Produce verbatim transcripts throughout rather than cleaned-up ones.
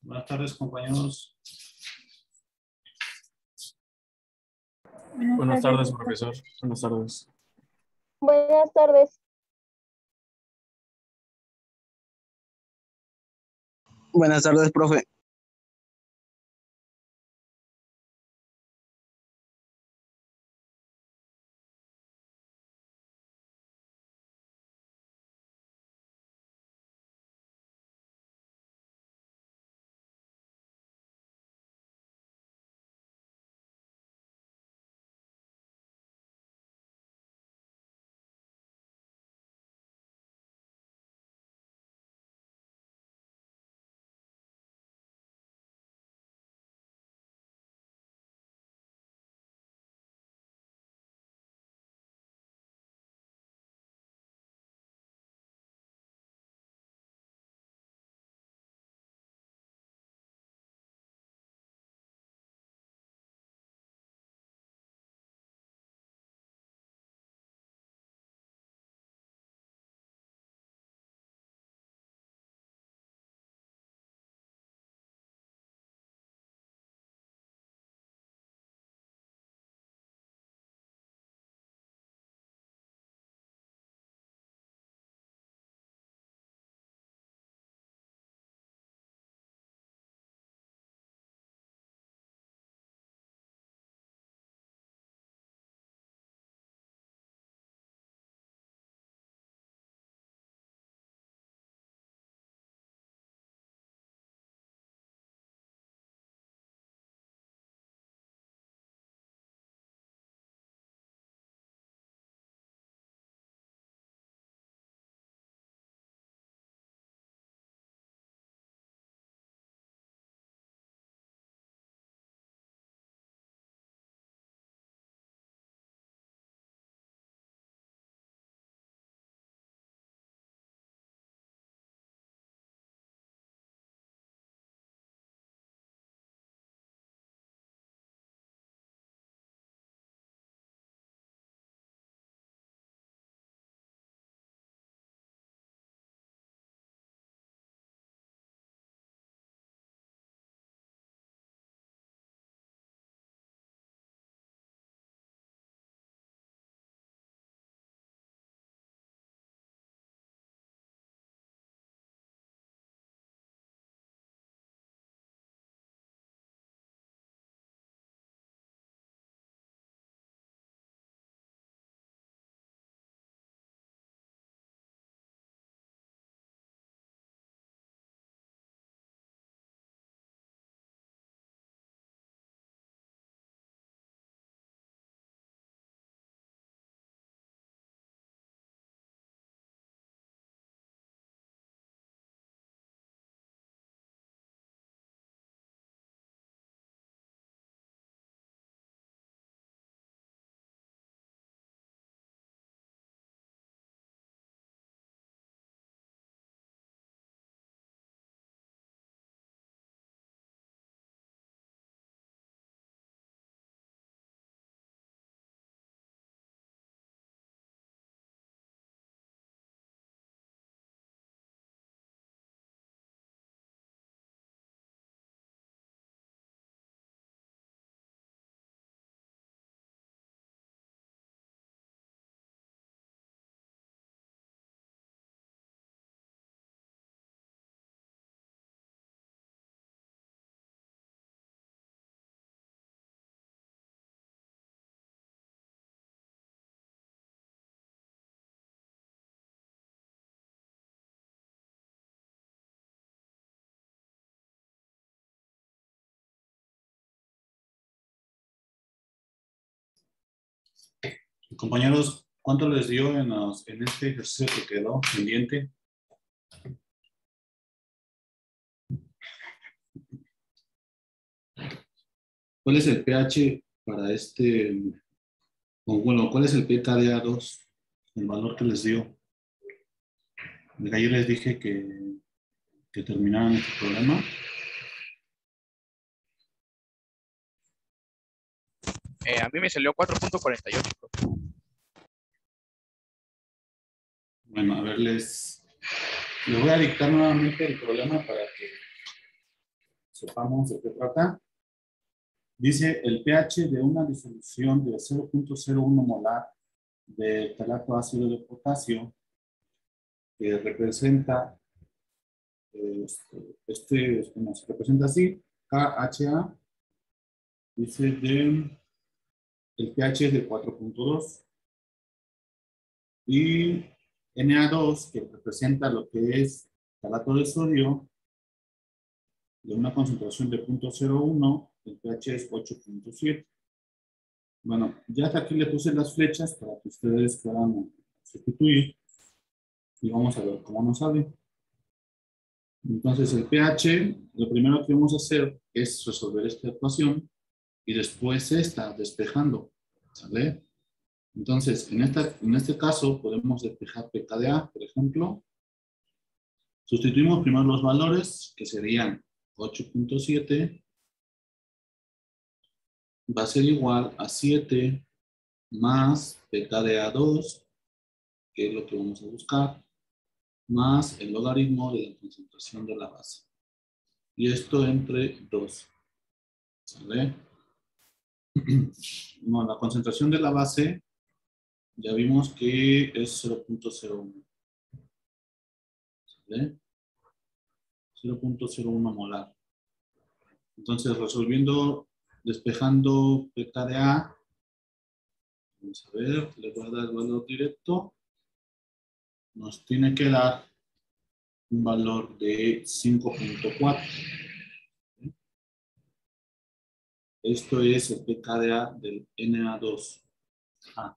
Buenas tardes, compañeros. Buenas tardes, profesor. Buenas tardes. Buenas tardes. Buenas tardes, profe. Compañeros, ¿cuánto les dio en, los, en este ejercicio que quedó pendiente? ¿Cuál es el pH para este? O bueno, ¿cuál es el P K D A dos? El valor que les dio. De ayer les dije que, que terminaran este problema. Eh, a mí me salió cuatro punto cuarenta y ocho. Bueno, a ver, les, les voy a dictar nuevamente el problema para que sepamos de qué trata. Dice el pH de una disolución de cero punto cero uno molar de talato ácido de potasio que representa, este, este bueno, se representa así, K H A, dice de, el pH es de cuatro punto dos. Y N A dos, que representa lo que es talato de sodio, de una concentración de cero punto cero uno, el pH es ocho punto siete. Bueno, ya hasta aquí le puse las flechas para que ustedes puedan sustituir. Y vamos a ver cómo nos sale. Entonces el pH, lo primero que vamos a hacer es resolver esta ecuación y después esta, despejando. ¿Sale? Entonces, en, esta, en este caso podemos despejar pK de A, por ejemplo. Sustituimos primero los valores, que serían ocho punto siete. Va a ser igual a siete más pK de A dos, que es lo que vamos a buscar, más el logaritmo de la concentración de la base. Y esto entre dos. ¿Sale? No, la concentración de la base ya vimos que es cero punto cero uno. ¿Sale? cero punto cero uno molar. Entonces, resolviendo, despejando pK de A, vamos a ver, le voy a dar el valor directo. Nos tiene que dar un valor de cinco punto cuatro. Esto es el pK de A del N A dos. Ah.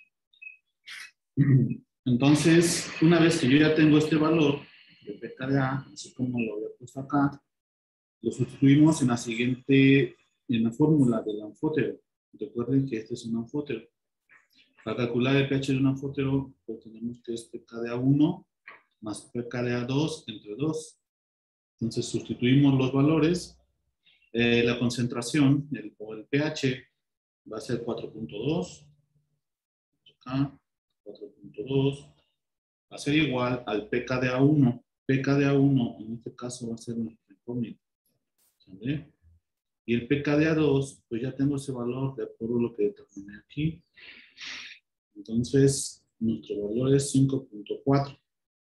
Entonces, una vez que yo ya tengo este valor de pK de A, así como lo había puesto acá, lo sustituimos en la siguiente, en la fórmula del anfótero. Recuerden que este es un anfótero. Para calcular el pH de un anfótero, pues tenemos que es pK de A uno más pK de A dos entre dos. Entonces sustituimos los valores. Eh, la concentración, el, o el pH, va a ser cuatro punto dos. Acá, cuatro punto dos. Va a ser igual al pK de A uno. pK de A uno, en este caso, va a ser nuestro incógnito. ¿Vale? Y el pK de A dos, pues ya tengo ese valor de acuerdo a lo que determiné aquí. Entonces, nuestro valor es cinco punto cuatro.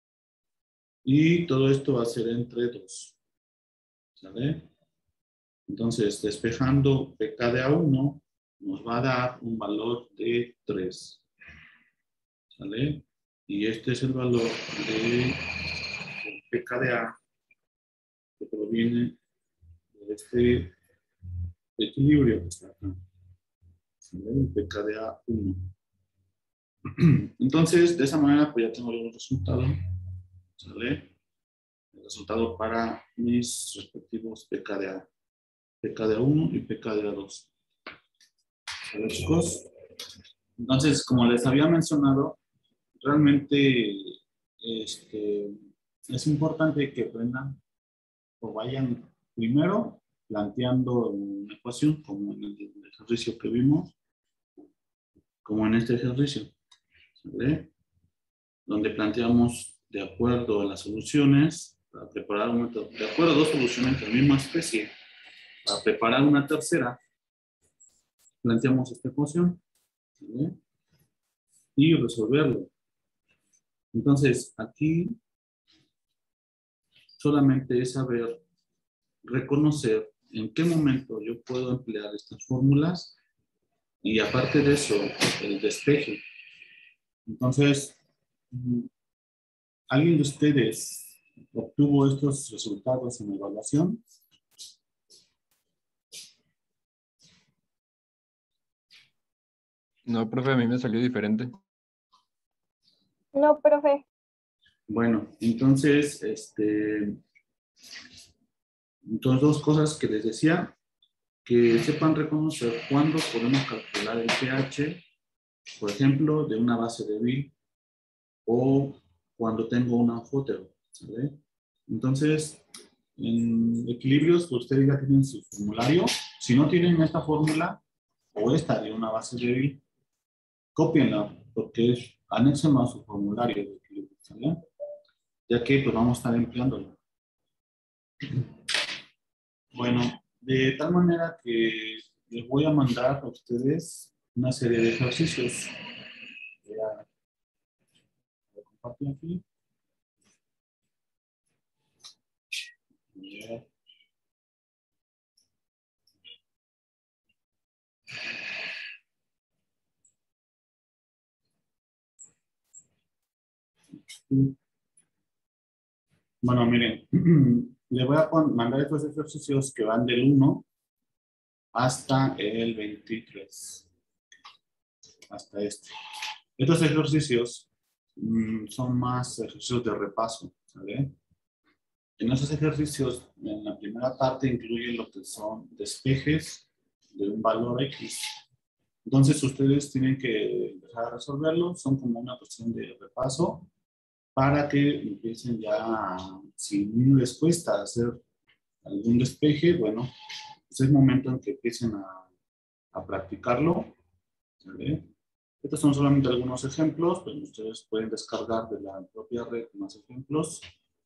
Y todo esto va a ser entre dos. ¿Sale? Entonces, despejando pK de A uno, nos va a dar un valor de tres. ¿Sale? Y este es el valor de pK de A que proviene de este equilibrio que está acá. ¿Sale? El pK de A uno. Entonces, de esa manera, pues ya tengo los resultados. ¿Sale? El resultado para mis respectivos pK de A. pK de A uno y pK de A dos. ¿Sale, chicos? Entonces, como les había mencionado, realmente este, es importante que aprendan o vayan primero planteando una ecuación, como en el ejercicio que vimos, como en este ejercicio, ¿vale? Donde planteamos de acuerdo a las soluciones, para preparar una, de acuerdo a dos soluciones de la misma especie, para preparar una tercera, planteamos esta ecuación, ¿vale? Y resolverlo. Entonces, aquí solamente es saber reconocer en qué momento yo puedo emplear estas fórmulas y aparte de eso, el despeje. Entonces, ¿alguien de ustedes obtuvo estos resultados en la evaluación? No, profe, a mí me salió diferente. No, profe. Bueno, entonces, este, entonces dos cosas que les decía, que sepan reconocer cuándo podemos calcular el pH, por ejemplo, de una base débil o cuando tengo un anfótero, ¿sale? Entonces, en equilibrios, ustedes ya tienen su formulario. Si no tienen esta fórmula o esta de una base débil, cópienla porque es anexo a su formulario de equilibrio, ¿sale? Ya que pues vamos a estar empleándolo. Bueno, de tal manera que les voy a mandar a ustedes una serie de ejercicios. Voy a, voy a compartir aquí. Voy a- Bueno, miren, les voy a pon- mandar estos ejercicios que van del uno hasta el veintitrés. Hasta este. Estos ejercicios mm, son más ejercicios de repaso, ¿vale? En esos ejercicios, en la primera parte incluyen lo que son despejes de un valor X. Entonces ustedes tienen que empezar a resolverlo, son como una cuestión de repaso para que empiecen ya, si no les cuesta hacer algún despeje, bueno, pues es momento en que empiecen a, a practicarlo, ¿vale? Estos son solamente algunos ejemplos, pero ustedes pueden descargar de la propia red más ejemplos.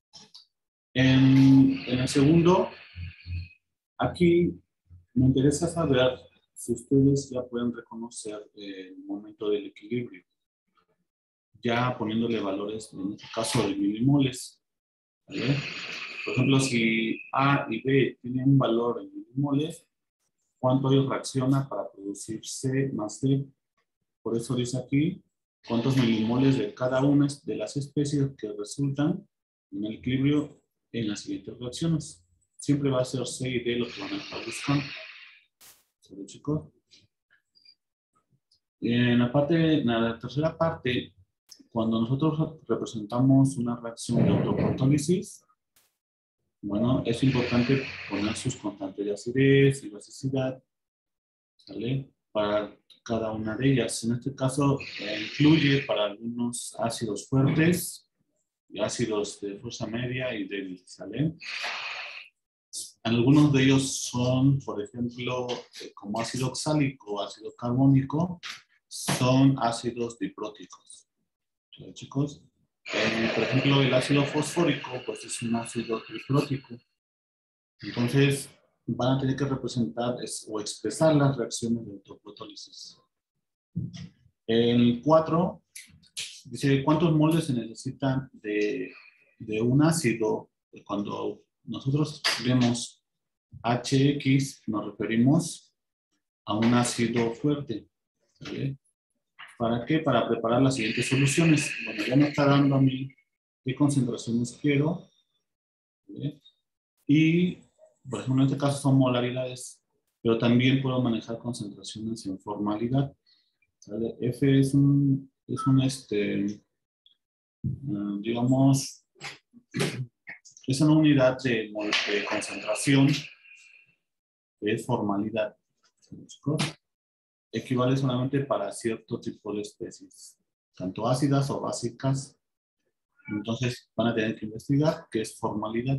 En, en el segundo, aquí me interesa saber si ustedes ya pueden reconocer el momento del equilibrio, ya poniéndole valores, en este caso de milimoles, ¿vale? Por ejemplo, si A y B tienen un valor en milimoles, ¿cuánto ellos reacciona para producir C más D? Por eso dice aquí, cuántos milimoles de cada una de las especies que resultan en el equilibrio en las siguientes reacciones. Siempre va a ser C y D lo que van a estar buscando. ¿Sale, chicos? En la, parte, en la tercera parte, cuando nosotros representamos una reacción de autoprotólisis, bueno, es importante poner sus constantes de acidez y basicidad, ¿sale? Para cada una de ellas. En este caso, eh, incluye para algunos ácidos fuertes, y ácidos de fuerza media y débil, ¿sale? Algunos de ellos son, por ejemplo, eh, como ácido oxálico o ácido carbónico, son ácidos dipróticos. ¿Sí, chicos? Eh, por ejemplo, el ácido fosfórico, pues es un ácido triprótico. Entonces, van a tener que representar es, o expresar las reacciones de autoprotólisis. El cuatro dice, ¿cuántos moles se necesitan de, de un ácido? Cuando nosotros vemos H X, nos referimos a un ácido fuerte. ¿Vale? ¿Para qué? Para preparar las siguientes soluciones. Bueno, ya me está dando a mí qué concentraciones quiero. ¿Vale? Y, por ejemplo, en este caso son molaridades, pero también puedo manejar concentraciones en formalidad. ¿Vale? F es un, es un este, uh, digamos, es una unidad de, de concentración, que es formalidad. Equivale solamente para cierto tipo de especies, tanto ácidas o básicas. Entonces van a tener que investigar qué es formalidad.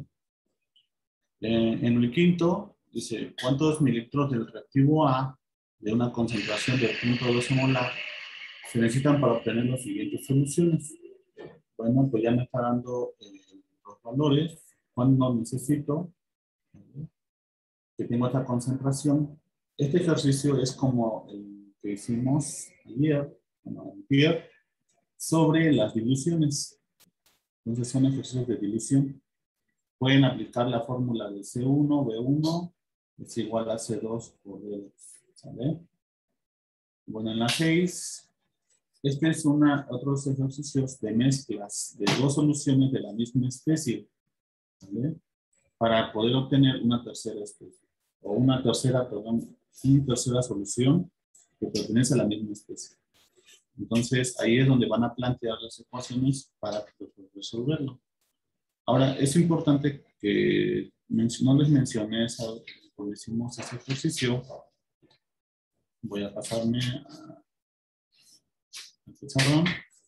Eh, en el quinto, dice, ¿cuántos mililitros del reactivo A de una concentración de cero punto dos molar se necesitan para obtener las siguientes soluciones? Bueno, pues ya me está dando eh, los valores, cuando necesito, ¿vale? Que tengo esta concentración. Este ejercicio es como el que hicimos ayer, bueno, ayer, sobre las diluciones. Entonces son ejercicios de dilución. Pueden aplicar la fórmula de C uno, B uno es igual a C dos por D dos. ¿Sale? Bueno, en la seis, este es una, otros ejercicios de mezclas de dos soluciones de la misma especie. ¿Sale? Para poder obtener una tercera especie. O una tercera, perdón, una tercera solución que pertenece a la misma especie. Entonces, ahí es donde van a plantear las ecuaciones para resolverlo. Ahora, es importante que no les mencioné esa, cuando hicimos ese ejercicio. Voy a pasarme a, al pizarrón.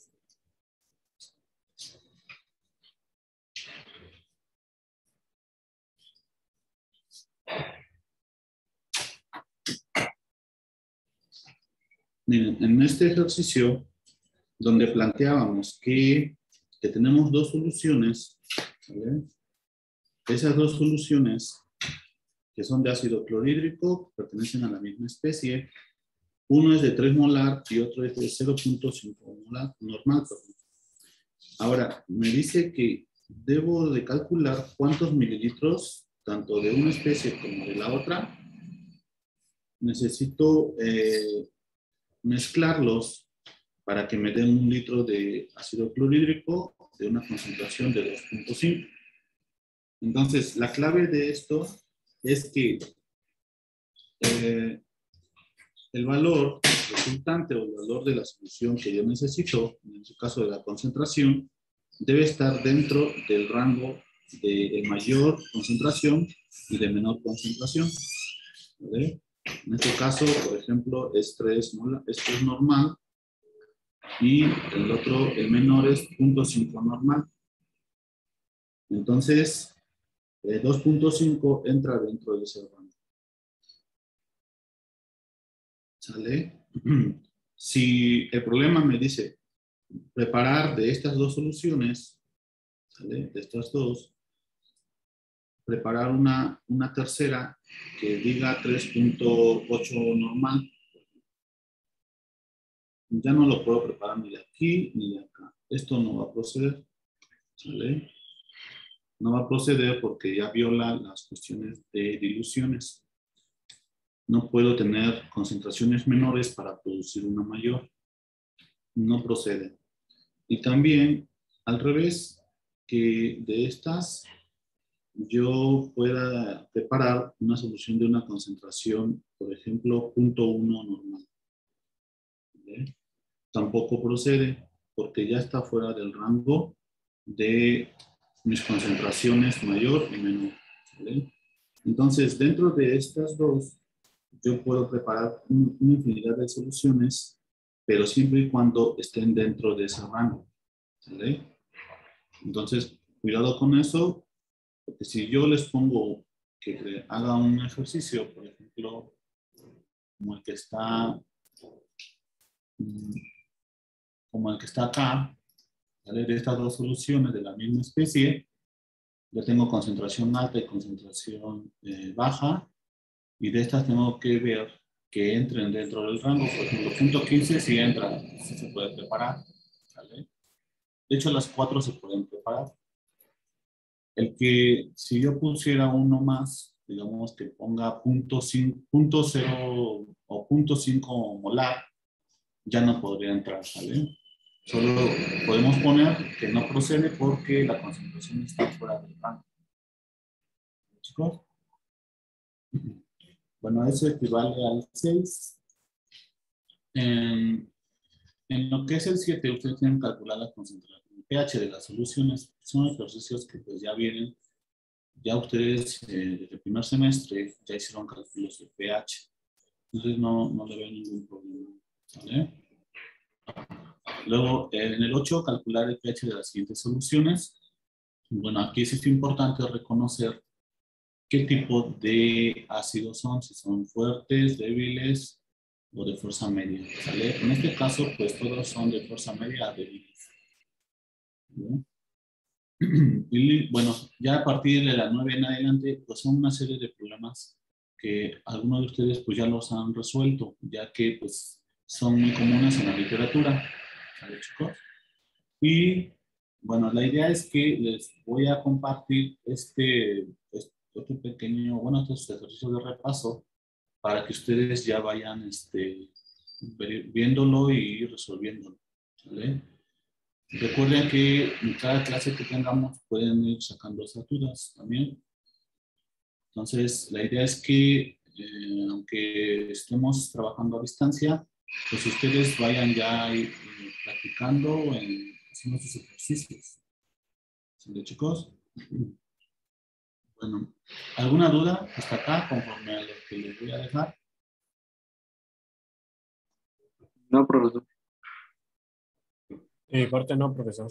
Miren, en este ejercicio, donde planteábamos que, que tenemos dos soluciones, ¿vale? Esas dos soluciones que son de ácido clorhídrico, que pertenecen a la misma especie. Uno es de tres molar y otro es de cero punto cinco molar, normal. Perdón. Ahora, me dice que debo de calcular cuántos mililitros, tanto de una especie como de la otra, necesito eh, mezclarlos para que me den un litro de ácido clorhídrico de una concentración de dos punto cinco. Entonces, la clave de esto es que eh, el valor resultante o el valor de la solución que yo necesito, en su caso de la concentración, debe estar dentro del rango de mayor concentración y de menor concentración. ¿Vale? En este caso, por ejemplo, es tres, esto es normal y el otro, el menor es cero punto cinco normal. Entonces, eh, dos punto cinco entra dentro de ese rango. ¿Sale? Si el problema me dice preparar de estas dos soluciones, ¿sale? De estas dos, preparar una, una tercera que diga tres punto ocho normal. Ya no lo puedo preparar ni de aquí ni de acá. Esto no va a proceder. ¿Sale? No va a proceder porque ya viola las cuestiones de diluciones. No puedo tener concentraciones menores para producir una mayor. No procede. Y también, al revés, que de estas yo pueda preparar una solución de una concentración, por ejemplo, cero punto uno normal. ¿Vale? Tampoco procede porque ya está fuera del rango de mis concentraciones mayor y menor. ¿Vale? Entonces, dentro de estas dos, yo puedo preparar un, una infinidad de soluciones, pero siempre y cuando estén dentro de ese rango. ¿Vale? Entonces, cuidado con eso, porque si yo les pongo que haga un ejercicio, por ejemplo, como el que está, como el que está acá, ¿vale? De estas dos soluciones de la misma especie, yo tengo concentración alta y concentración eh, baja, y de estas tengo que ver que entren dentro del rango. Por ejemplo, punto quince si entra, si se puede preparar. ¿Vale? De hecho, las cuatro se pueden preparar. El que, si yo pusiera uno más, digamos que ponga punto cero o punto cinco molar, ya no podría entrar, ¿vale? Solo podemos poner que no procede porque la concentración está fuera del rango. ¿Chicos? Bueno, eso equivale al seis. En, en lo que es el siete, ustedes tienen que calcular la concentración, el pH de las soluciones. Son ejercicios que pues ya vienen, ya ustedes eh, desde el primer semestre ya hicieron cálculos de pH. Entonces no, no le veo ningún problema. ¿Vale? Luego, en el ocho, calcular el pH de las siguientes soluciones. Bueno, aquí sí es importante reconocer qué tipo de ácidos son, si son fuertes, débiles o de fuerza media. ¿Vale? En este caso, pues todos son de fuerza media a débiles. ¿Vale? Y bueno, ya a partir de la nueve en adelante, pues son una serie de problemas que algunos de ustedes pues ya los han resuelto, ya que pues son muy comunes en la literatura. ¿Vale, chicos? Y bueno, la idea es que les voy a compartir este, este pequeño, bueno, estos ejercicios de repaso para que ustedes ya vayan este, viéndolo y resolviéndolo. ¿Vale? Recuerden que en cada clase que tengamos pueden ir sacando esas dudas también. Entonces, la idea es que, eh, aunque estemos trabajando a distancia, pues ustedes vayan ya eh, practicando en haciendo sus ejercicios. ¿Sí, chicos? Bueno, ¿alguna duda hasta acá conforme a lo que les voy a dejar? No, profesor. De mi parte no, profesor.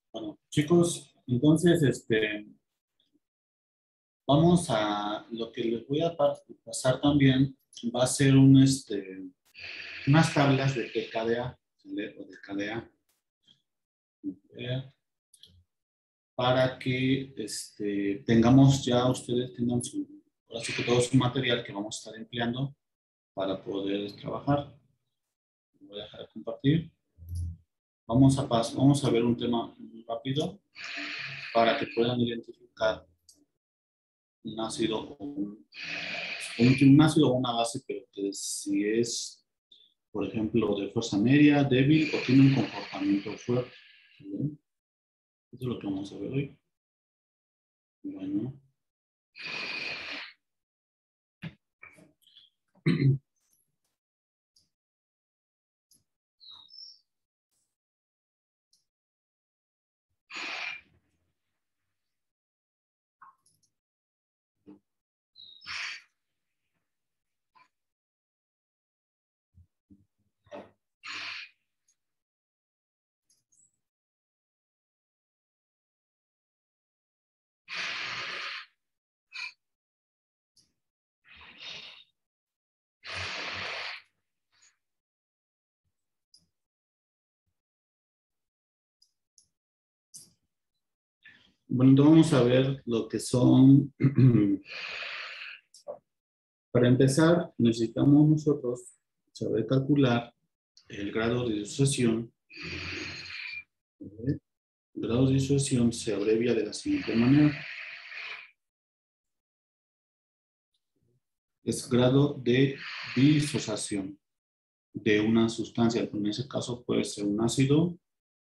Bueno, chicos, entonces, este, vamos a, lo que les voy a pa- pasar también va a ser un, este, unas tablas de P K D A, ¿vale? O de K D A, eh, para que este, tengamos ya, ustedes tengan su, ahora sí que todo su material que vamos a estar empleando para poder trabajar. Voy a dejar de compartir. Vamos a, pas vamos a ver un tema muy rápido para que puedan identificar un ácido o un, un, un ácido o una base, pero que si es, por ejemplo, de fuerza media, débil o tiene un comportamiento fuerte. ¿Sí? Eso es lo que vamos a ver hoy. Bueno. Bueno, entonces vamos a ver lo que son. Para empezar, necesitamos nosotros saber calcular el grado de disociación. El grado de disociación se abrevia de la siguiente manera. Es grado de disociación de una sustancia. En ese caso puede ser un ácido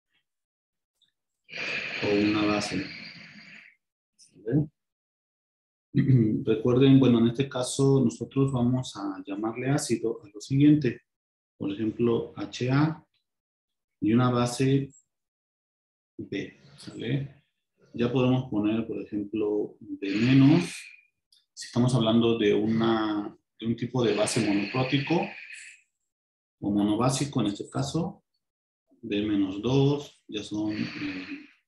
o una base. ¿Vale? Recuerden, bueno, en este caso nosotros vamos a llamarle ácido a lo siguiente. Por ejemplo, H A y una base B. ¿Sale? Ya podemos poner, por ejemplo, B menos. Si estamos hablando de, una, de un tipo de base monocrótico o monobásico en este caso, B menos dos, ya son, eh,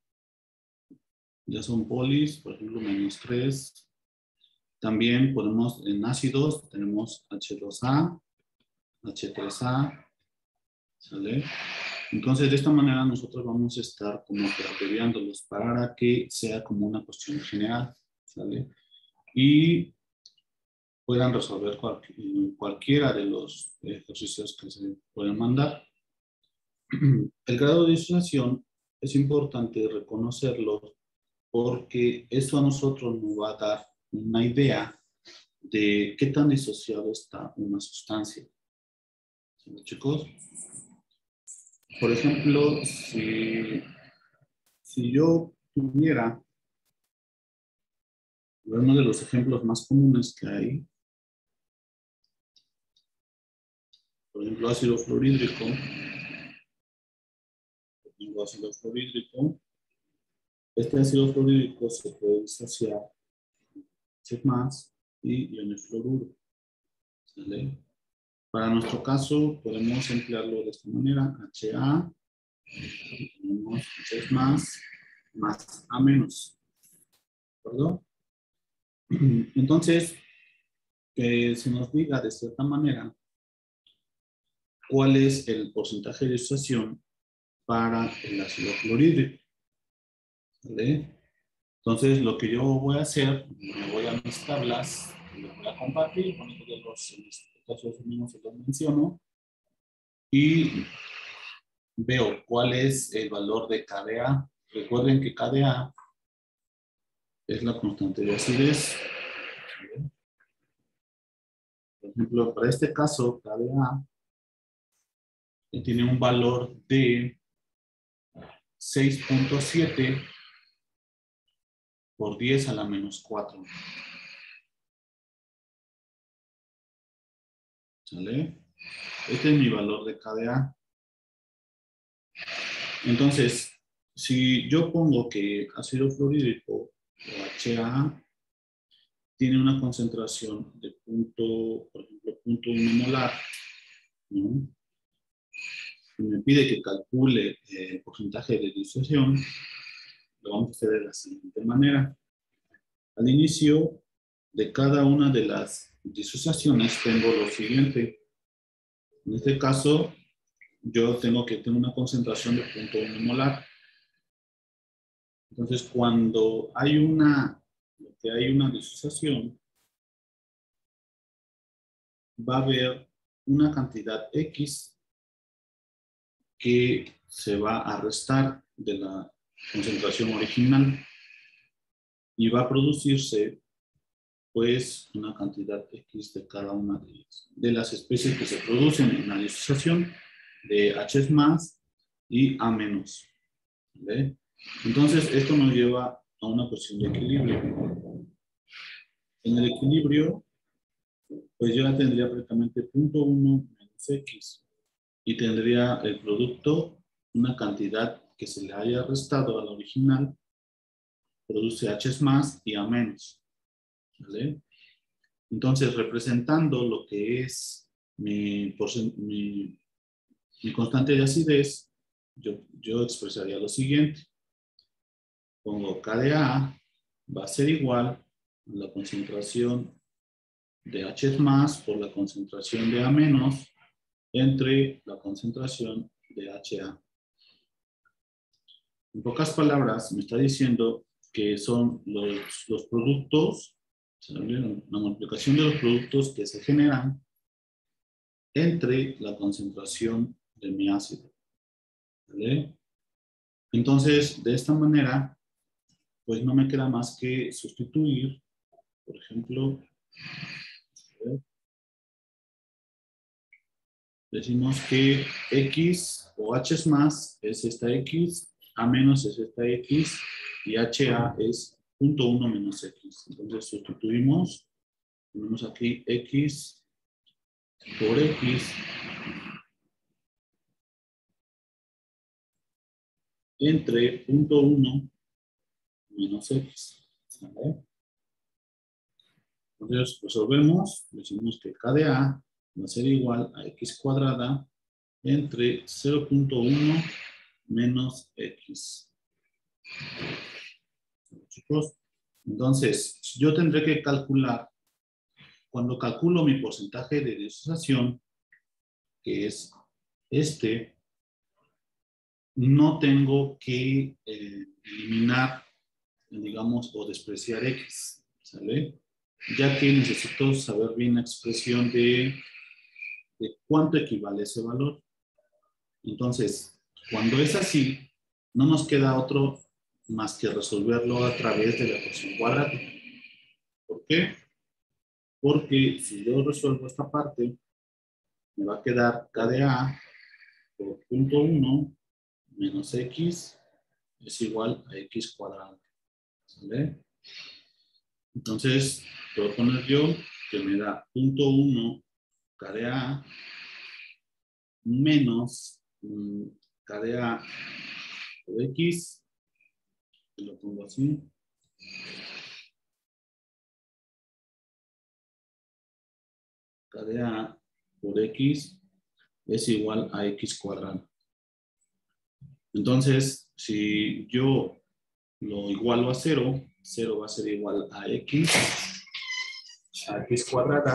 ya son polis, por ejemplo, menos tres. También podemos, en ácidos, tenemos H dos A, H tres A, ¿sale? Entonces, de esta manera nosotros vamos a estar como que abreviándolos para que sea como una cuestión general, ¿sale? Y puedan resolver cual, cualquiera de los ejercicios que se pueden mandar. El grado de disociación es importante reconocerlo porque eso a nosotros nos va a dar una idea de qué tan disociado está una sustancia. ¿Sí, chicos? Por ejemplo, si, si yo tuviera uno de los ejemplos más comunes que hay, por ejemplo, ácido fluorhídrico, tengo ácido fluorhídrico, este ácido fluorhídrico se puede disociar C más y iones fluoruro. ¿Sale? Para nuestro caso, podemos emplearlo de esta manera, H A, tenemos C más, más A menos. ¿De acuerdo? Entonces, que se nos diga de cierta manera cuál es el porcentaje de disociación para el ácido fluorhídrico. ¿Vale? Entonces, lo que yo voy a hacer, me voy a mis tablas, les voy a compartir, con estos de los, en este caso mismos se los menciono, y veo cuál es el valor de K D A. Recuerden que K D A es la constante de acidez. ¿Vale? Por ejemplo, para este caso, K D A tiene un valor de seis punto siete por diez a la menos cuatro. ¿Sale? Este es mi valor de K D A. Entonces, si yo pongo que ácido fluorhídrico o H A tiene una concentración de punto, por ejemplo, punto uno molar, ¿no? Y me pide que calcule el porcentaje de disociación, lo vamos a hacer de la siguiente manera. Al inicio de cada una de las disociaciones tengo lo siguiente. En este caso, yo tengo que tener una concentración de cero punto uno molar. Entonces, cuando hay una, que hay una disociación, va a haber una cantidad X que se va a restar de la concentración original y va a producirse pues una cantidad X de cada una de ellas, de las especies que se producen en la disociación de H más y A menos. ¿Ve? Entonces, esto nos lleva a una cuestión de equilibrio. En el equilibrio, pues yo ya tendría prácticamente punto uno menos X y tendría el producto, una cantidad que se le haya restado a la original, produce H más y A menos. ¿Vale? Entonces, representando lo que es mi, mi, mi constante de acidez, yo, yo expresaría lo siguiente. Pongo K de A va a ser igual a la concentración de H más por la concentración de A menos entre la concentración de H A. En pocas palabras, me está diciendo que son los, los productos, la multiplicación de los productos que se generan entre la concentración de mi ácido. ¿Vale? Entonces, de esta manera, pues no me queda más que sustituir, por ejemplo, decimos que X o H es más es esta X, A menos es esta X y H A es punto uno menos X. Entonces sustituimos, tenemos aquí X por X entre punto uno menos X. ¿Vale? Entonces resolvemos, decimos que K de A va a ser igual a X cuadrada entre cero punto uno menos X. Chicos, entonces yo tendré que calcular, cuando calculo mi porcentaje de disociación, que es este, no tengo que eh, eliminar, digamos, o despreciar X, ¿sale? Ya que necesito saber bien la expresión de, de cuánto equivale ese valor. Entonces, cuando es así, no nos queda otro más que resolverlo a través de la ecuación cuadrática. ¿Por qué? Porque si yo resuelvo esta parte, me va a quedar K de A por punto uno menos X es igual a X cuadrado. ¿Vale? Entonces, puedo poner yo que me da punto uno K de A menos um, K de A por X. Y lo pongo así. K de A por X es igual a X cuadrado. Entonces, si yo lo igualo a cero, cero va a ser igual a X, a X cuadrada.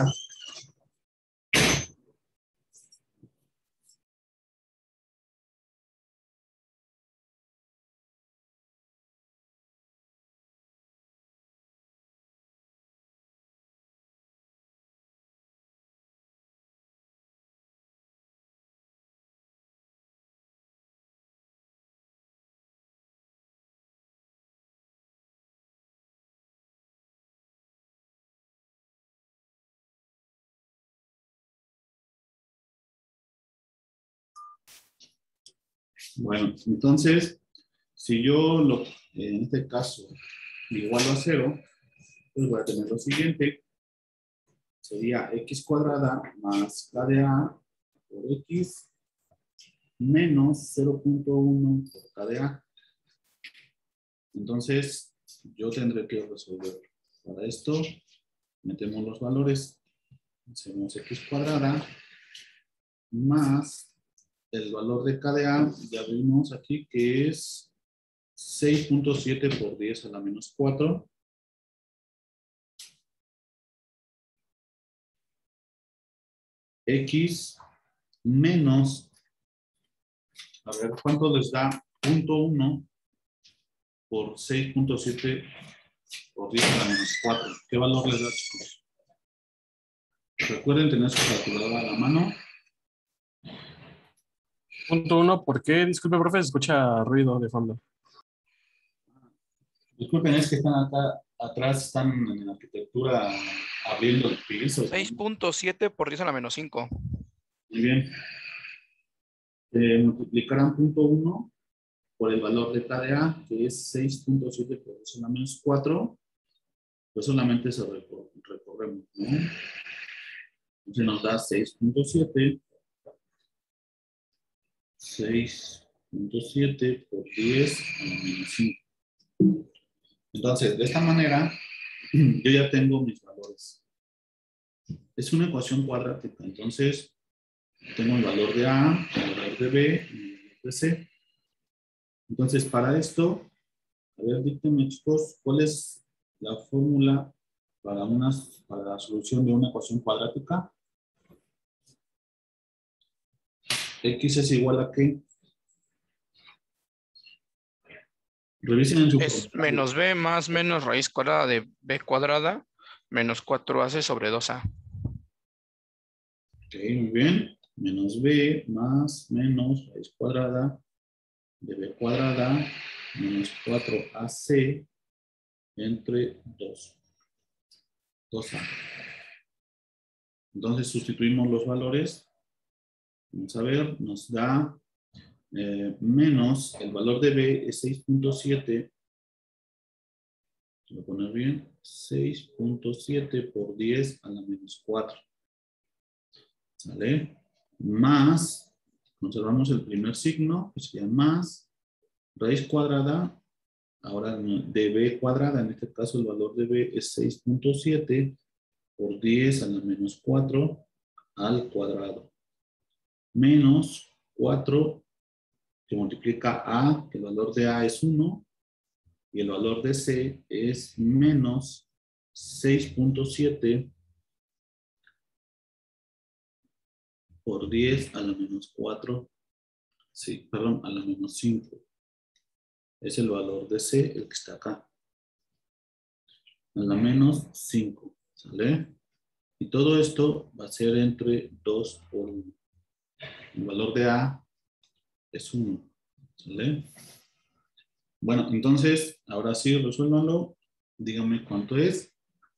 Bueno, entonces, si yo lo, en este caso, igualo a cero, pues voy a tener lo siguiente. Sería X cuadrada más K de A por X menos cero punto uno por K de A. Entonces, yo tendré que resolver. Para esto, metemos los valores. Hacemos X cuadrada más el valor de K de A. Ya vimos aquí que es seis punto siete por diez a la menos cuatro. X menos, a ver, ¿cuánto les da? Punto uno por seis punto siete por diez a la menos cuatro. ¿Qué valor les da, chicos? Recuerden tener su calculadora a la mano. Punto uno, ¿por qué? Disculpe, profe, se escucha ruido de fondo. Disculpen, es que están acá atrás, están en la arquitectura abriendo el piso. seis punto siete por diez a la menos cinco. Muy bien. Eh, multiplicarán punto uno por el valor de K de A, que es seis punto siete por diez a la menos cuatro. Pues solamente se recor recorremos, ¿no? Entonces nos da seis punto siete. seis punto siete por diez a la menos cinco. Entonces, de esta manera, yo ya tengo mis valores. Es una ecuación cuadrática, entonces tengo el valor de A, el valor de B y el valor de C. Entonces, para esto, a ver, díganme, chicos, ¿cuál es la fórmula para, unas, para la solución de una ecuación cuadrática? X es igual a ¿qué? Revisen en su Es formulario. menos B más menos raíz cuadrada de B cuadrada menos cuatro A C sobre dos A. Ok, muy bien. Menos B más menos raíz cuadrada de B cuadrada menos cuatro A C entre dos. dos A. Entonces sustituimos los valores. Vamos a ver, nos da eh, menos el valor de B es seis punto siete. Voy a poner bien. seis punto siete por diez a la menos cuatro. ¿Sale? Más, conservamos el primer signo, que sería más raíz cuadrada. Ahora de B cuadrada, en este caso el valor de B es seis punto siete por diez a la menos cuatro al cuadrado. Menos cuatro que multiplica A, que el valor de A es uno, y el valor de C es menos seis punto siete por diez a la menos cuatro, sí, perdón, a la menos cinco. Es el valor de C, el que está acá. A la menos cinco, ¿sale? Y todo esto va a ser entre dos por uno. El valor de A es uno, ¿sale? Bueno, entonces, ahora sí, resuélvanlo. Díganme cuánto es.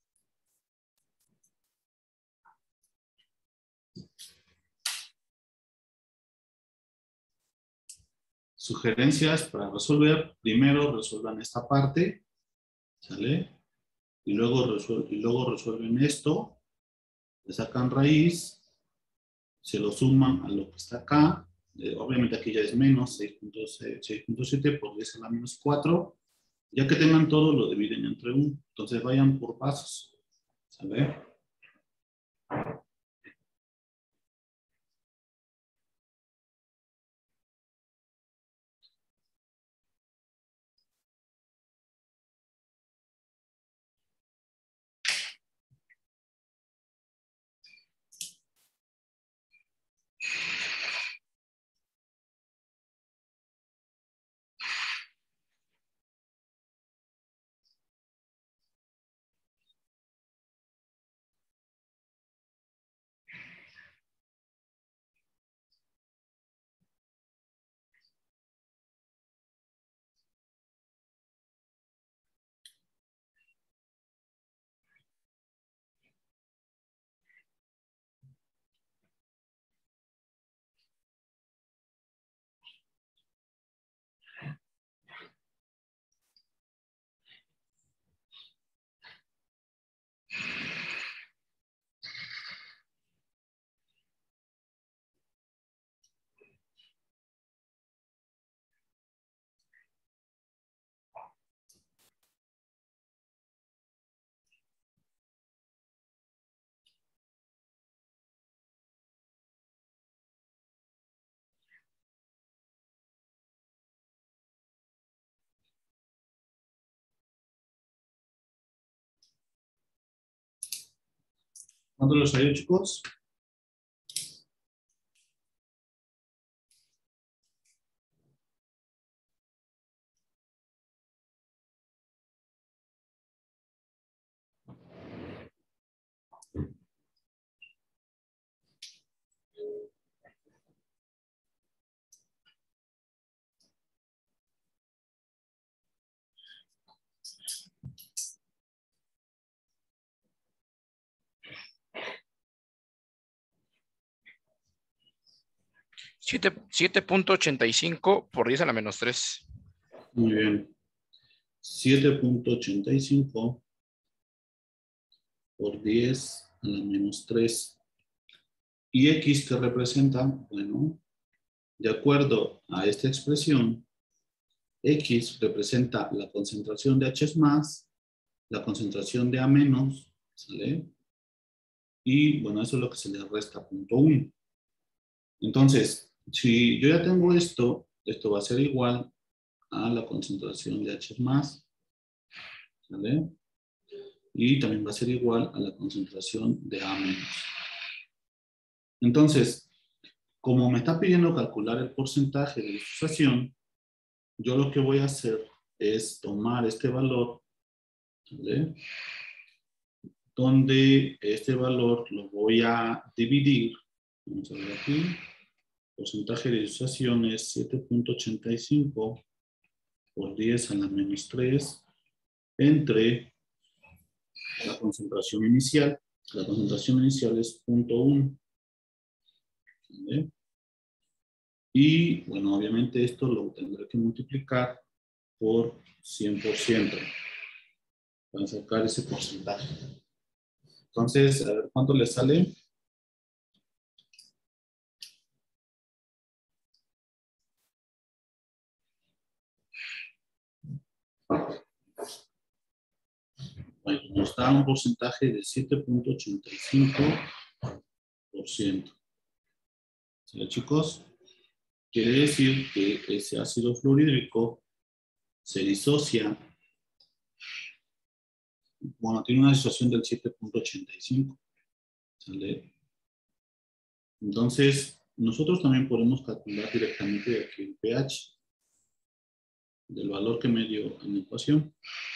Sugerencias para resolver. Primero resuelvan esta parte, ¿sale? Y luego, resuel- y luego resuelven esto. Le sacan raíz. Se lo suman a lo que está acá. Eh, obviamente aquí ya es menos seis punto siete por diez a la menos cuatro. Ya que tengan todo, lo dividen entre uno. Entonces vayan por pasos. ¿Sale? ¿Cuánto les salió, chicos? siete punto ochenta y cinco por diez a la menos tres. Muy bien. siete punto ochenta y cinco por diez a la menos tres. ¿Y X qué representa? Bueno, de acuerdo a esta expresión, X representa la concentración de H más, la concentración de A menos, ¿sale? Y bueno, eso es lo que se le resta punto uno. Entonces, si yo ya tengo esto, esto va a ser igual a la concentración de H más, ¿sale? Y también va a ser igual a la concentración de A menos. Entonces, como me está pidiendo calcular el porcentaje de disociación, yo lo que voy a hacer es tomar este valor, ¿vale? Donde este valor lo voy a dividir. Vamos a ver aquí. Porcentaje de disociación es siete punto ochenta y cinco por diez a la menos tres entre la concentración inicial. La concentración inicial es cero punto uno. ¿Vale? Y, bueno, obviamente esto lo tendré que multiplicar por cien por ciento para sacar ese porcentaje. Entonces, a ver cuánto le sale. Bueno, nos da un porcentaje de siete punto ochenta y cinco por ciento. ¿Sí, chicos? Quiere decir que ese ácido fluorhídrico se disocia. Bueno, tiene una disociación del siete punto ochenta y cinco. ¿Sale? Entonces, nosotros también podemos calcular directamente de aquí el pH del valor que me dio en la ecuación.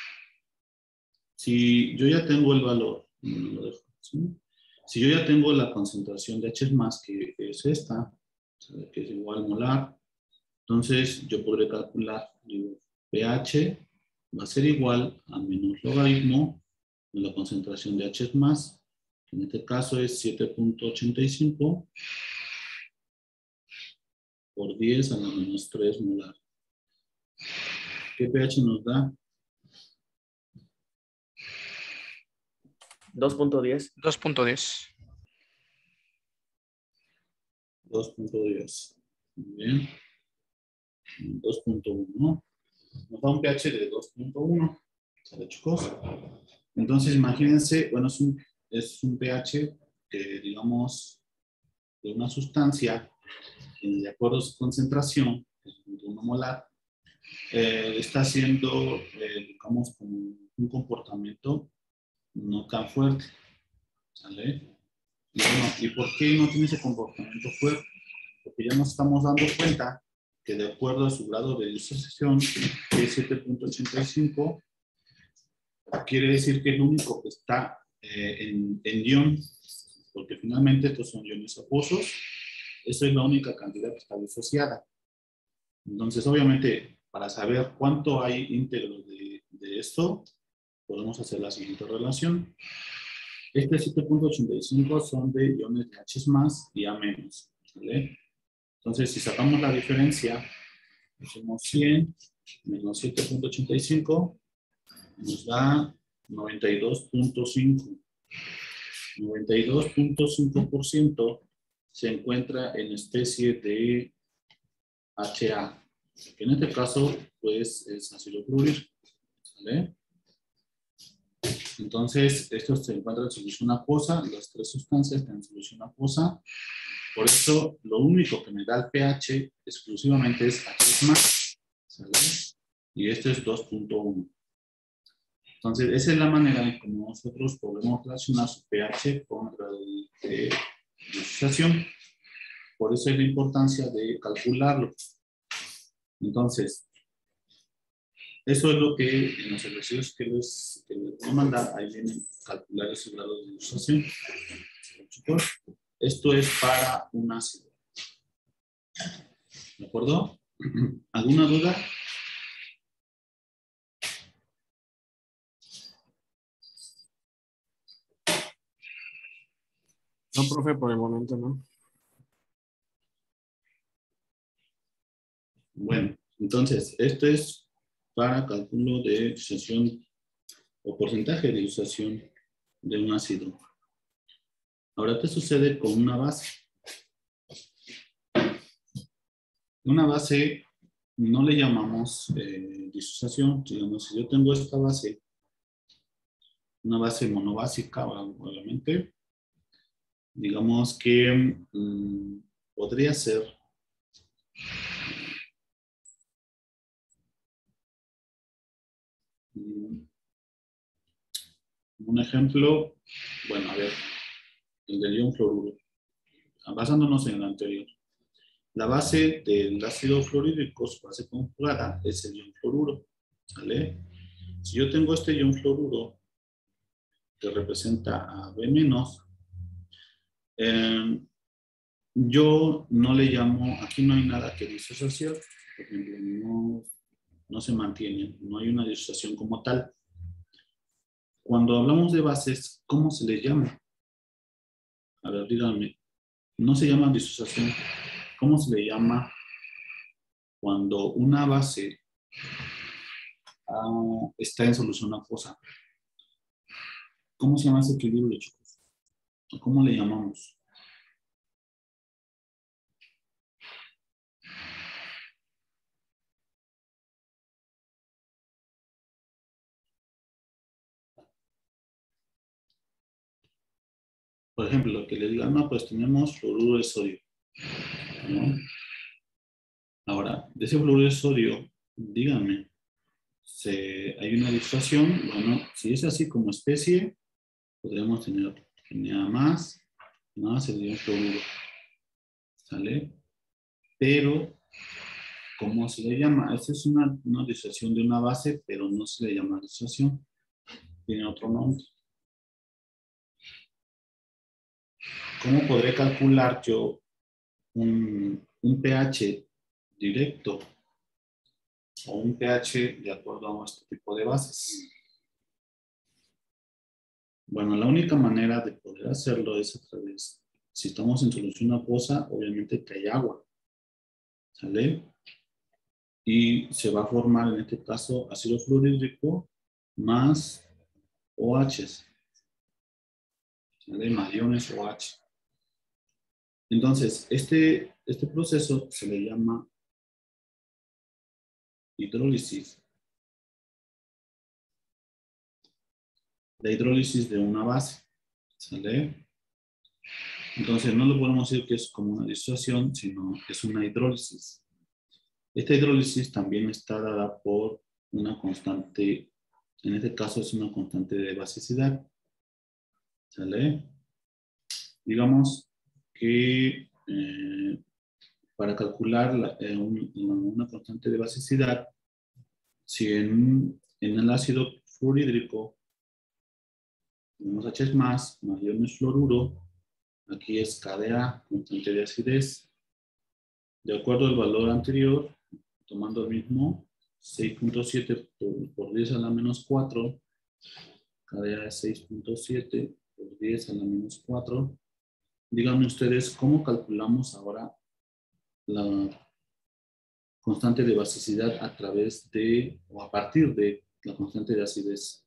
Si yo ya tengo el valor, no lo dejo, ¿sí? Si yo ya tengo la concentración de H más, que es esta, ¿sabe? Que es igual molar, entonces yo podré calcular, digo, pH va a ser igual a menos logaritmo de la concentración de H más, que en este caso es siete punto ochenta y cinco por diez a la menos tres molar. ¿Qué pH nos da? dos punto diez. dos punto diez. dos punto diez. Muy bien. dos punto uno. Nos da un pH de dos punto uno. ¿Sale, chicos? Entonces, imagínense, bueno, es un, es un pH que, digamos, de una sustancia, de acuerdo a su concentración, que es uno molar, eh, está haciendo, eh, digamos, como un comportamiento no tan fuerte. ¿Sale? Y bueno, ¿y por qué no tiene ese comportamiento fuerte? Porque ya nos estamos dando cuenta que de acuerdo a su grado de disociación, que es siete punto ochenta y cinco, quiere decir que el único que está eh, en, en ion, porque finalmente estos son iones acuosos, esa es la única cantidad que está disociada. Entonces, obviamente, para saber cuánto hay íntegro de, de esto, podemos hacer la siguiente relación. Este siete punto ochenta y cinco son de iones de H más y A menos. ¿Vale? Entonces, si sacamos la diferencia, hacemos cien menos siete punto ochenta y cinco, nos da noventa y dos punto cinco. noventa y dos punto cinco por ciento se encuentra en especie de H A, que en este caso, pues, es ácido fluorhídrico. ¿Vale? Entonces, esto se encuentra en solución acuosa, las tres sustancias están en solución acuosa. Por eso, lo único que me da el pH exclusivamente es H más, ¿sale? Y este es dos punto uno. Entonces, esa es la manera en como nosotros podemos relacionar su pH con el grado de disociación. Por eso es la importancia de calcularlo. Entonces, eso es lo que en los ejercicios que les, que les voy a mandar, ahí vienen calcular ese grado de disociación. Esto es para un ácido. ¿De acuerdo? ¿Alguna duda? No, profe, por el momento no. Bueno, entonces, esto es para cálculo de disociación o porcentaje de disociación de un ácido. Ahora, ¿qué sucede con una base? Una base no le llamamos eh, disociación. Digamos, si yo tengo esta base, una base monobásica, obviamente, digamos que mmm, podría ser mmm, un ejemplo, bueno, a ver, el del ion fluoruro, basándonos en el anterior. La base del ácido fluorhídrico, su base conjugada, es el ion fluoruro, ¿vale? Si yo tengo este ion fluoruro que representa a B-, eh, yo no le llamo, aquí no hay nada que disociar, por ejemplo, no, no se mantiene, no hay una disociación como tal. Cuando hablamos de bases, ¿cómo se les llama? A ver, díganme, no se llama disociación. ¿Cómo se le llama cuando una base uh, está en solución acuosa? ¿Cómo se llama ese equilibrio, chicos? ¿Cómo le llamamos? Por ejemplo, que le digan, no, pues tenemos fluoruro de sodio, ¿no? Ahora, de ese fluoruro de sodio, díganme, ¿se, ¿hay una disociación? Bueno, si es así como especie, podríamos tener N A más, más el ion fluoruro, ¿sale? Pero, ¿cómo se le llama? Esta es una, una disociación de una base, pero no se le llama disociación, tiene otro nombre. ¿Cómo podré calcular yo un, un pH directo o un pH de acuerdo a este tipo de bases? Bueno, la única manera de poder hacerlo es a través, si estamos en solución acuosa, obviamente que hay agua, ¿sale? Y se va a formar en este caso ácido fluorhídrico más OH, ¿sale? Más iones OH. Entonces, este, este proceso se le llama hidrólisis. La hidrólisis de una base, ¿sale? Entonces, no le podemos decir que es como una disociación, sino que es una hidrólisis. Esta hidrólisis también está dada por una constante, en este caso es una constante de basicidad, ¿sale? Digamos que eh, para calcular la, eh, un, una constante de basicidad, si en, en el ácido fluorhídrico tenemos H más, más iones fluoruro, aquí es K D A, constante de acidez. De acuerdo al valor anterior, tomando el mismo, seis punto siete por, por diez a la menos cuatro, K D A es seis punto siete por diez a la menos cuatro. Díganme ustedes, ¿cómo calculamos ahora la constante de basicidad a través de, o a partir de la constante de acidez?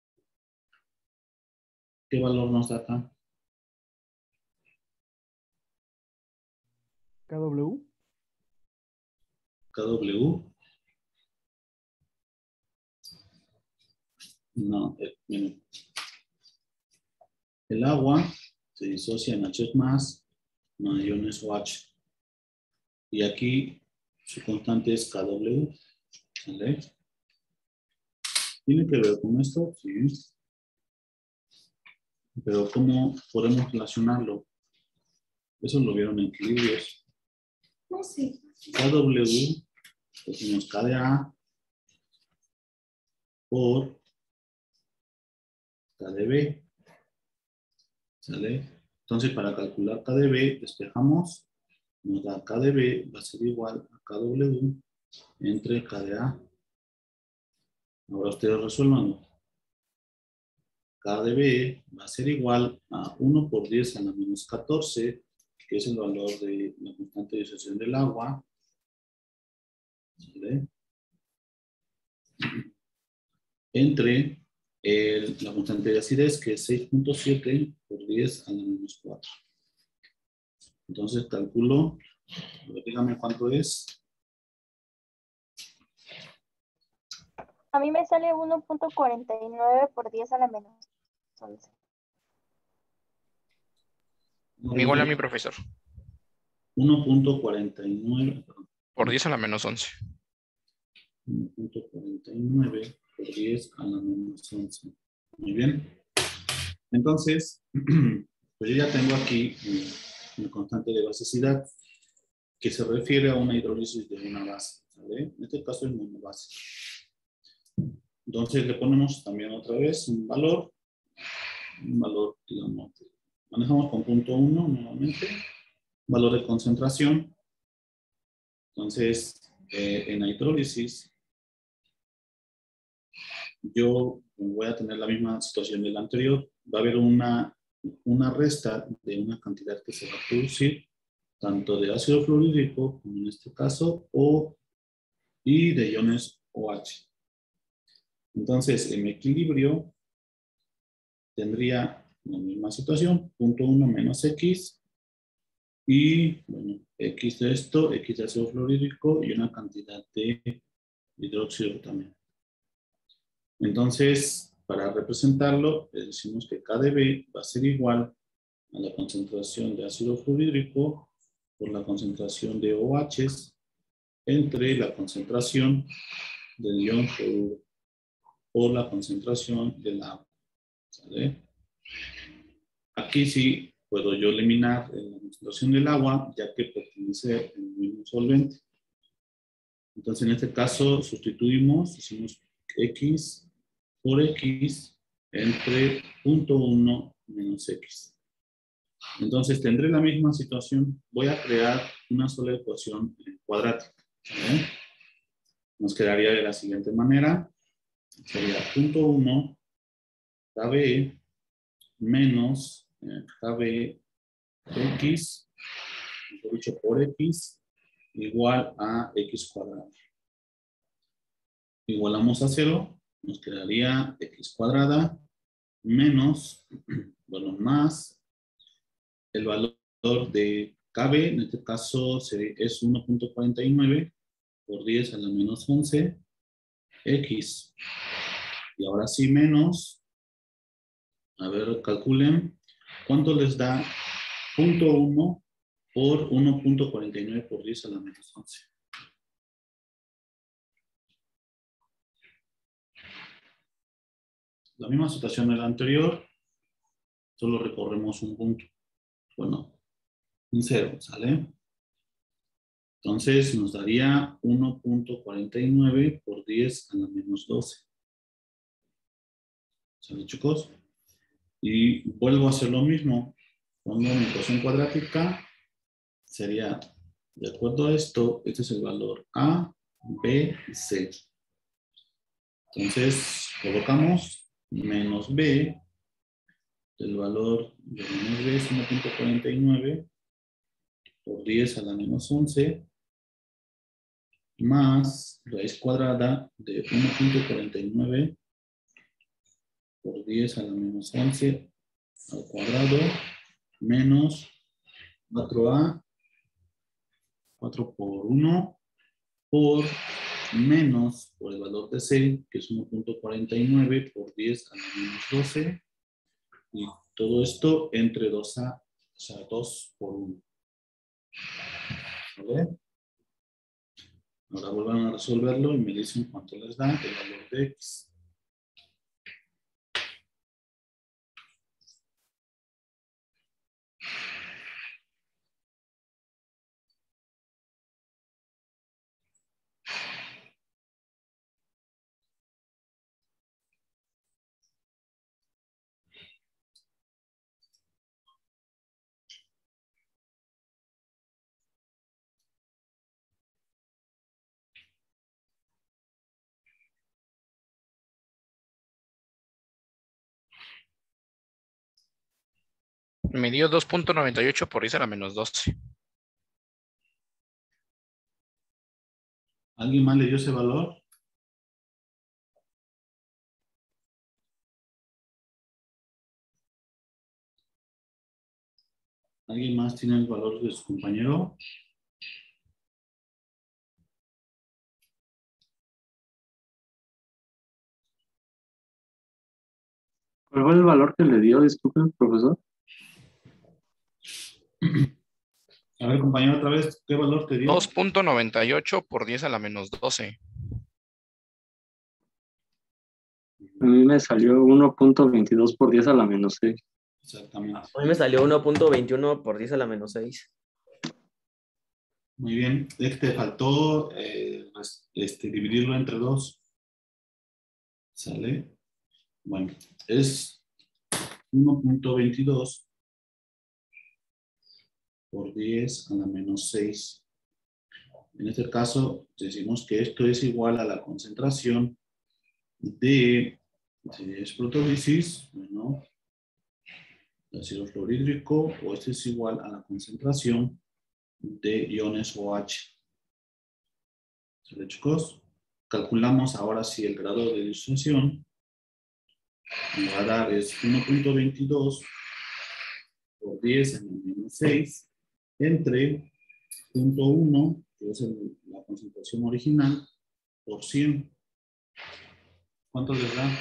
¿Qué valor nos da acá? K W. K W. No, eh, miren. El agua se disocia en H más, más iones OH. Y aquí su constante es K W. ¿Vale? ¿Tiene que ver con esto? Sí. Pero ¿cómo podemos relacionarlo? Eso lo vieron en equilibrios. No sé. K W, decimos K de A por K de B. ¿Sale? Entonces, para calcular K de B, despejamos, nos da K de B, va a ser igual a K W entre K de A. Ahora ustedes resuelvan. K de B va a ser igual a uno por diez a la menos catorce, que es el valor de la constante de disociación del agua. ¿Sale? Entre el, la constante de acidez, que es seis punto siete por diez a la menos cuatro. Entonces calculo, dígame cuánto es. A mí me sale uno punto cuarenta y nueve por diez a la menos once. Igual a mi profesor. uno punto cuarenta y nueve. Por diez a la menos once. uno punto cuarenta y nueve por diez a la menos once. Muy bien. Entonces, pues yo ya tengo aquí una constante de basecidad que se refiere a una hidrólisis de una base. ¿Vale? En este caso es monobase. Entonces le ponemos también otra vez un valor. Un valor, digamos, manejamos con punto uno nuevamente. Valor de concentración. Entonces, eh, en la hidrólisis, yo voy a tener la misma situación de la anterior. Va a haber una, una resta de una cantidad que se va a producir, tanto de ácido fluorhídrico, como en este caso, o, y de iones OH. Entonces, en mi equilibrio, tendría la misma situación, punto uno menos X, y, bueno, X de esto, X de ácido fluorhídrico, y una cantidad de hidróxido también. Entonces, para representarlo, le decimos que K de B va a ser igual a la concentración de ácido fluorhídrico por la concentración de OH entre la concentración del ion cloruro por la concentración del agua. ¿Sale? Aquí sí puedo yo eliminar la concentración del agua, ya que pertenece al mismo solvente. Entonces, en este caso, sustituimos, decimos X por X entre punto uno menos X. Entonces tendré la misma situación. Voy a crear una sola ecuación cuadrática. ¿Vale? Nos quedaría de la siguiente manera. Sería punto uno K B menos eh, K B X, mejor dicho, por X, igual a X cuadrado. Igualamos a cero. Nos quedaría X cuadrada menos, bueno, más el valor de K B, en este caso es uno punto cuarenta y nueve por diez a la menos once, X. Y ahora sí menos, a ver, calculen, ¿cuánto les da punto uno por uno punto cuarenta y nueve por diez a la menos once? La misma situación de la anterior, solo recorremos un punto. Bueno, un cero, ¿sale? Entonces nos daría uno punto cuarenta y nueve por diez a la menos doce. ¿Sale, chicos? Y vuelvo a hacer lo mismo. Pongo mi ecuación cuadrática. Sería, de acuerdo a esto, este es el valor A, B y C. Entonces, colocamos menos B. El valor de menos B es uno punto cuarenta y nueve por diez a la menos once. Más raíz cuadrada de uno punto cuarenta y nueve por diez a la menos once al cuadrado menos cuatro A, cuatro por uno, por menos por el valor de C, que es uno punto cuarenta y nueve por diez a la menos doce, y todo esto entre dos A, o sea, dos por uno. ¿Vale? Ahora vuelvan a resolverlo y me dicen cuánto les da el valor de X. Me dio dos punto noventa y ocho por diez a la menos doce. ¿Alguien más le dio ese valor? ¿Alguien más tiene el valor de su compañero? ¿Cuál fue el valor que le dio? Disculpe, profesor. A ver, compañero, otra vez, ¿qué valor te dio? dos punto noventa y ocho por diez a la menos doce. A mí me salió uno punto veintidós por diez a la menos seis. Exactamente. A mí me salió uno punto veintiuno por diez a la menos seis. Muy bien. Es que te faltó eh, este, dividirlo entre dos. ¿Sale? Bueno, es uno punto veintidós por diez a la menos seis. En este caso, decimos que esto es igual a la concentración de, si es protólisis, bueno, ácido fluorhídrico, o este es igual a la concentración de iones OH. ¿Sale, chicos? Calculamos ahora si el grado de disociación me va a dar es uno punto veintidós por diez a la menos seis entre punto uno, que es el, la concentración original, por cien. ¿Cuánto les da?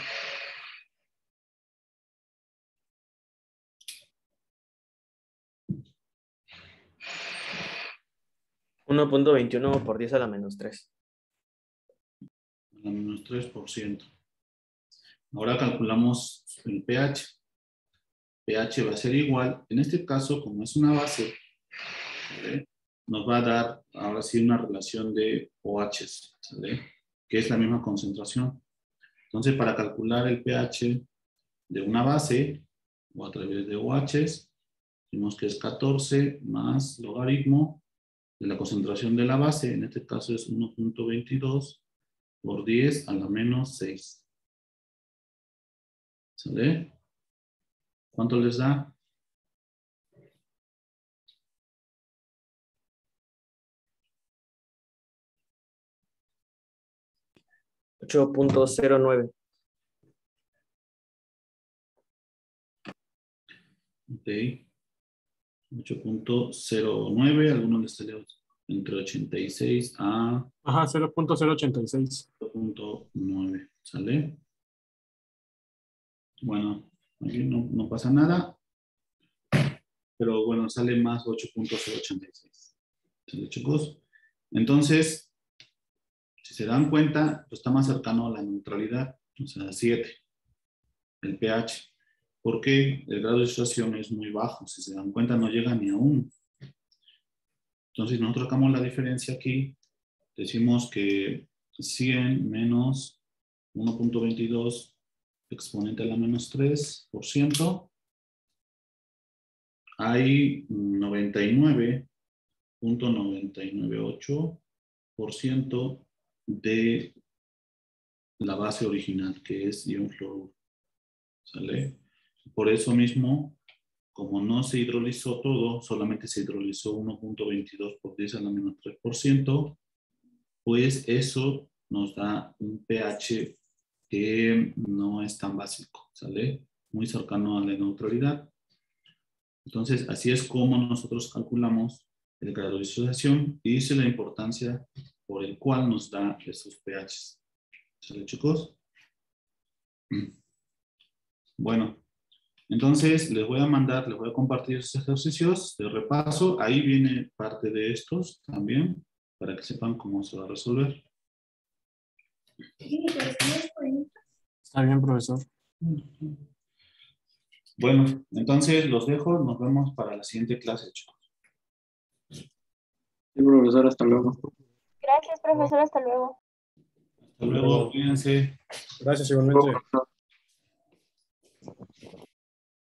uno punto veintiuno por diez a la menos tres. A la menos tres por ciento. Ahora calculamos el pH. pH va a ser igual, en este caso, como es una base, ¿vale? Nos va a dar ahora sí una relación de OHs, ¿vale? Que es la misma concentración. Entonces, para calcular el pH de una base, o a través de OHs, vemos que es catorce más logaritmo de la concentración de la base, en este caso es uno punto veintidós por diez a la menos seis. ¿Sale? ¿Cuánto les da? ocho punto cero nueve. Ok. ocho punto cero nueve, algunos les salió entre ochenta y seis a Ajá, cero punto cero ochenta y seis. cero punto nueve. ¿Sale? Bueno, aquí no, no pasa nada. Pero bueno, sale más ocho punto cero ochenta y seis. ¿Sale, chicos? Entonces, si se dan cuenta, pues está más cercano a la neutralidad, o sea, siete, el pH. Porque el grado de disociación es muy bajo. Si se dan cuenta, no llega ni a uno. Entonces, nosotros sacamos la diferencia aquí. Decimos que cien menos uno punto veintidós exponente a la menos tres por ciento. Hay noventa y nueve punto noventa y nueve ocho por ciento de la base original, que es ion fluoruro. ¿Sale? Por eso mismo, como no se hidrolizó todo, solamente se hidrolizó uno punto veintidós por diez a la menos tres por ciento, pues eso nos da un pH que no es tan básico, ¿sale? Muy cercano a la neutralidad. Entonces, así es como nosotros calculamos el grado de disociación y dice la importancia por el cual nos da esos pHs. ¿Sale, chicos? Bueno, entonces les voy a mandar, les voy a compartir esos ejercicios de repaso. Ahí viene parte de estos también, para que sepan cómo se va a resolver. Está bien, profesor. Bueno, entonces los dejo. Nos vemos para la siguiente clase, chicos. Sí, profesor, hasta luego. Gracias, profesor. Hasta luego. Hasta luego, cuídense. Gracias igualmente. Profesor.